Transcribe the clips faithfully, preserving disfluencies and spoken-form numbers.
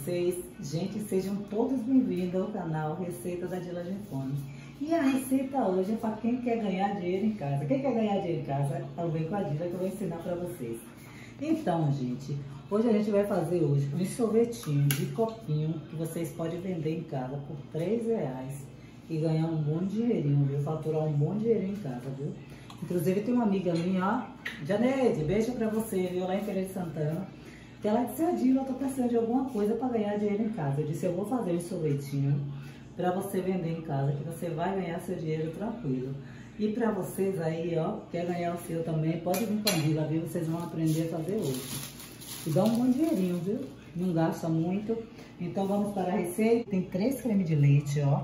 vocês? Gente, sejam todos bem-vindos ao canal Receita da Dila Gifone. E a receita hoje é para quem quer ganhar dinheiro em casa. Quem quer ganhar dinheiro em casa, então vem com a Dila que eu vou ensinar para vocês. Então, gente, hoje a gente vai fazer hoje um sorvetinho de copinho que vocês podem vender em casa por três reais e ganhar um bom dinheirinho, viu? Faturar um bom dinheirinho em casa, viu? Inclusive tem uma amiga minha, ó, Janeide, beijo pra você, viu? Lá em Feira de Santana. Que ela disse, Adila, eu tô precisando de alguma coisa para ganhar dinheiro em casa. Eu disse, eu vou fazer um sorvetinho para você vender em casa, que você vai ganhar seu dinheiro tranquilo. E para vocês aí, ó, quer ganhar o seu também, pode vir com a Dila, viu? Vocês vão aprender a fazer hoje. E dá um bom dinheirinho, viu? Não gasta muito. Então vamos para a receita. Tem três cremes de leite, ó.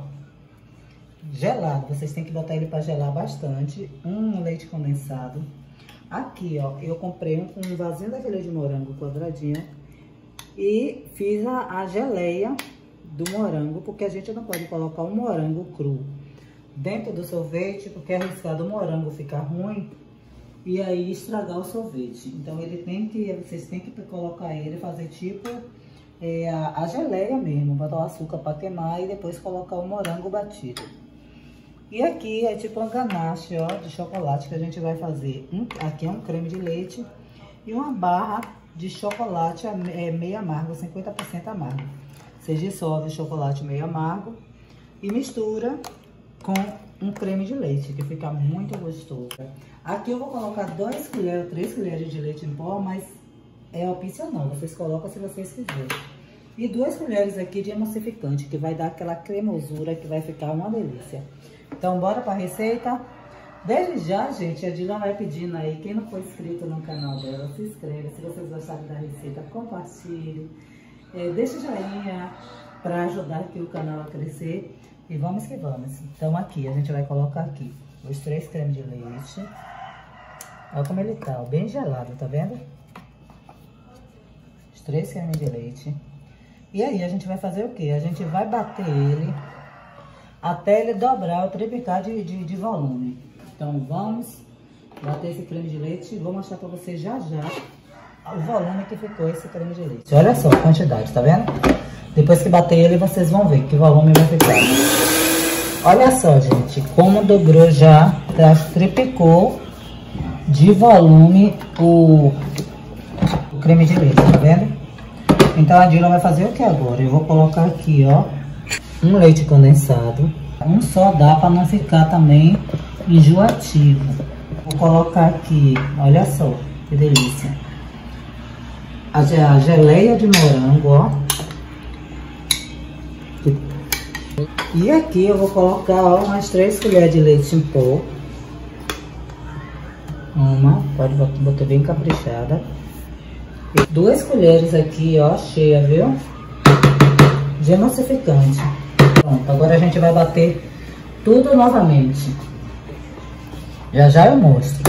Gelado, vocês têm que botar ele para gelar bastante. Um leite condensado. Aqui, ó, eu comprei um, um vasinho daquele de morango quadradinho e fiz a, a geleia do morango, porque a gente não pode colocar um morango cru dentro do sorvete, porque é arriscado o morango ficar ruim e aí estragar o sorvete. Então ele tem que, vocês têm que colocar ele, fazer tipo é, a, a geleia mesmo, botar o açúcar para queimar e depois colocar o morango batido. E aqui é tipo uma ganache, ó, de chocolate que a gente vai fazer. Um, aqui é um creme de leite e uma barra de chocolate é, meio amargo, cinquenta por cento amargo. Você dissolve o chocolate meio amargo e mistura com um creme de leite, que fica muito gostoso. Aqui eu vou colocar duas colheres, três colheres de leite em pó, mas é opcional, vocês colocam se vocês quiserem. E duas colheres aqui de emulsificante, que vai dar aquela cremosura que vai ficar uma delícia. Então, bora para a receita? Desde já, gente, a Dila vai pedindo aí, quem não for inscrito no canal dela, se inscreva. Se vocês gostarem da receita, compartilhe. É, deixa o joinha para ajudar aqui o canal a crescer. E vamos que vamos. Então, aqui, a gente vai colocar aqui os três cremes de leite. Olha como ele tá, bem gelado, tá vendo? Os três cremes de leite. E aí, a gente vai fazer o quê? A gente vai bater ele até ele dobrar, ou triplicar de, de, de volume. Então, vamos bater esse creme de leite e vou mostrar pra vocês já já o volume que ficou esse creme de leite. Olha só a quantidade, tá vendo? Depois que bater ele, vocês vão ver que volume vai ficar. Olha só, gente, como dobrou já, já triplicou de volume o, o creme de leite, tá vendo? Então, a Dila vai fazer o que agora? Eu vou colocar aqui, ó, um leite condensado. Um só dá para não ficar também enjoativo. Vou colocar aqui, olha só, que delícia. A geleia de morango, ó. E aqui eu vou colocar, ó, umas três colheres de leite em pó. Uma, pode botar bem caprichada. E duas colheres aqui, ó, cheia, viu? De emulsificante. Pronto, agora a gente vai bater tudo novamente. Já já eu mostro.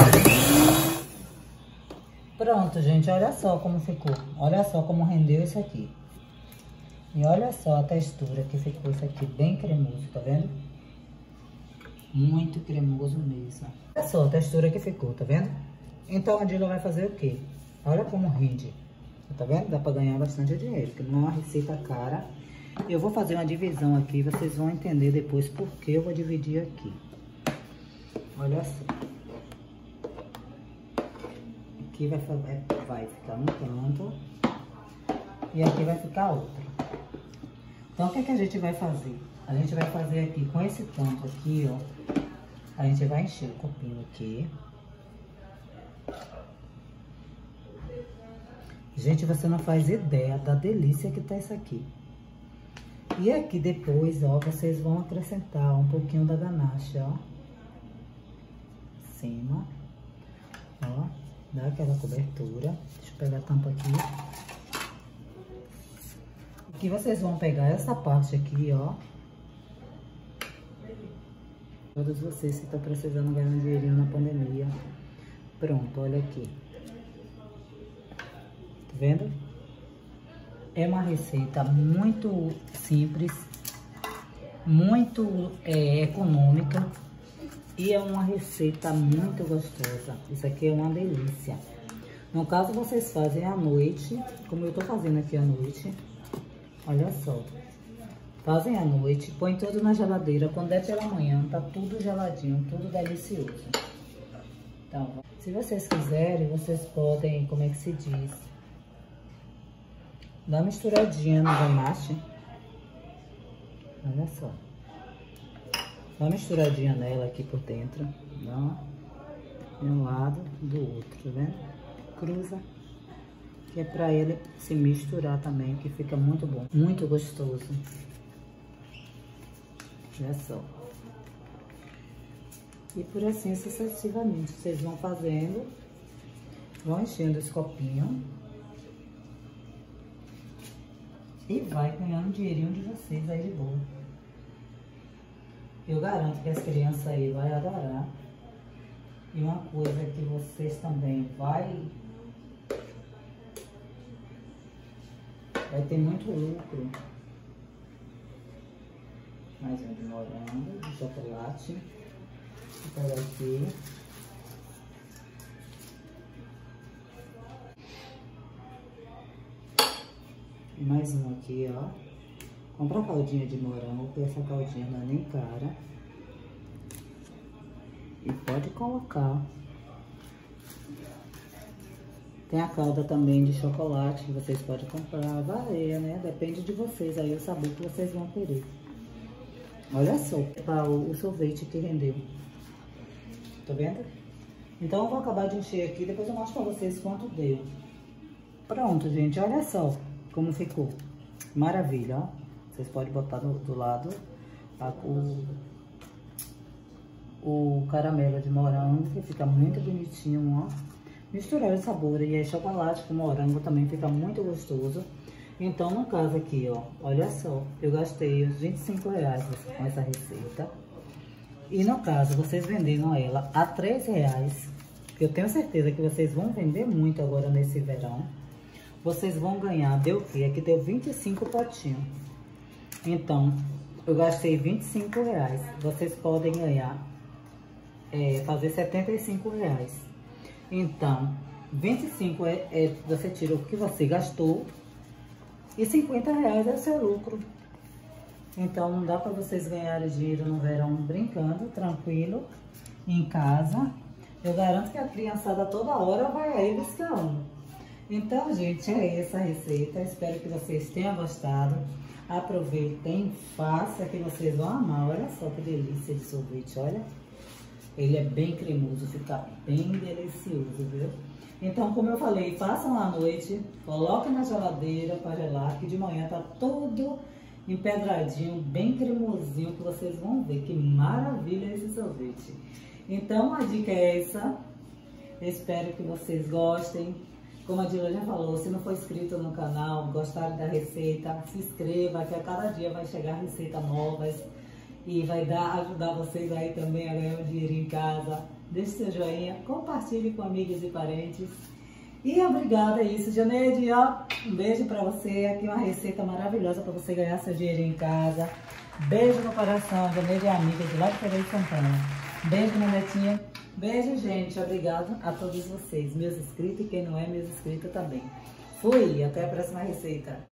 Pronto, gente, olha só como ficou. Olha só como rendeu isso aqui. E olha só a textura que ficou isso aqui, bem cremoso, tá vendo? Muito cremoso mesmo. Olha só a textura que ficou, tá vendo? Então a Dila vai fazer o quê? Olha como rende. Tá vendo? Dá pra ganhar bastante dinheiro, porque não é uma receita cara. Eu vou fazer uma divisão aqui, vocês vão entender depois por que eu vou dividir aqui. Olha só. Aqui vai, vai ficar um canto e aqui vai ficar outro. Então, o que, é que a gente vai fazer? A gente vai fazer aqui, com esse tanto aqui, ó, a gente vai encher o copinho aqui. Gente, você não faz ideia da delícia que tá isso aqui. E aqui depois, ó, vocês vão acrescentar um pouquinho da ganache, ó. Em cima. Ó, dá aquela cobertura. Deixa eu pegar a tampa aqui. Aqui vocês vão pegar essa parte aqui, ó. Todos vocês que estão precisando ganhar um dinheirinho na pandemia. Pronto, olha aqui. Tá vendo? É uma receita muito simples, muito é, econômica e é uma receita muito gostosa. Isso aqui é uma delícia. No caso, vocês fazem à noite, como eu tô fazendo aqui à noite. Olha só. Fazem à noite, põe tudo na geladeira. Quando é pela manhã, tá tudo geladinho, tudo delicioso. Então, se vocês quiserem, vocês podem, como é que se diz? Dar uma misturadinha no ganache. Olha só. Dá uma misturadinha nela aqui por dentro. Dá de um lado do outro, tá vendo? Cruza. Que é pra ele se misturar também, que fica muito bom. Muito gostoso. Olha só. E por assim sucessivamente. Vocês vão fazendo. Vão enchendo esse copinho. E vai ganhando o dinheirinho de vocês aí de boa. Eu garanto que as crianças aí vão adorar. E uma coisa que vocês também vai... Vai ter muito lucro. Mais um de morango, de chocolate. Vou pegar aqui. E mais um aqui, ó. Compra a caldinha de morango, porque essa caldinha não é nem cara. E pode colocar. Tem a calda também de chocolate que vocês podem comprar, varia, né? Depende de vocês aí, o sabor que vocês vão querer. Olha só o, o sorvete que rendeu. Tá vendo? Então eu vou acabar de encher aqui, depois eu mostro pra vocês quanto deu. Pronto, gente, olha só como ficou. Maravilha, ó. Vocês podem botar do, do lado a, o, o caramelo de morango, que fica muito bonitinho, ó. Misturar o sabor e é chocolate com morango também fica muito gostoso. Então, no caso aqui, ó, olha só, eu gastei os vinte e cinco reais com essa receita. E no caso, vocês venderam ela a três reais, que eu tenho certeza que vocês vão vender muito agora nesse verão. Vocês vão ganhar, deu o quê? Aqui deu vinte e cinco potinhos. Então, eu gastei vinte e cinco reais. Vocês podem ganhar, é, fazer setenta e cinco reais. Então, vinte e cinco é, é, você tira o que você gastou e cinquenta reais é o seu lucro. Então, não dá para vocês ganharem dinheiro no verão brincando, tranquilo, em casa. Eu garanto que a criançada toda hora vai aí buscando. Então, gente, é essa a receita. Espero que vocês tenham gostado. Aproveitem, faça que vocês vão amar. Olha só que delícia de sorvete, olha. Ele é bem cremoso, fica bem delicioso, viu? Então, como eu falei, façam à noite, coloquem na geladeira para gelar, que de manhã tá todo empedradinho, bem cremosinho, que vocês vão ver que maravilha esse sorvete. Então, a dica é essa. Eu espero que vocês gostem. Como a Dila já falou, se não for inscrito no canal, gostaram da receita, se inscreva, que a cada dia vai chegar receitas novas e vai dar, ajudar vocês aí também a ganhar um dinheirinho em casa. Deixe seu joinha, compartilhe com amigos e parentes. E obrigada, é isso, Janeide, ó, um beijo pra você, aqui uma receita maravilhosa pra você ganhar seu dinheirinho em casa. Beijo no coração, Janeide é amiga de lá de Feira de Santana. Beijo, minha netinha. Beijo, gente. Obrigado a todos vocês, meus inscritos e quem não é meus inscritos também. Fui, até a próxima receita.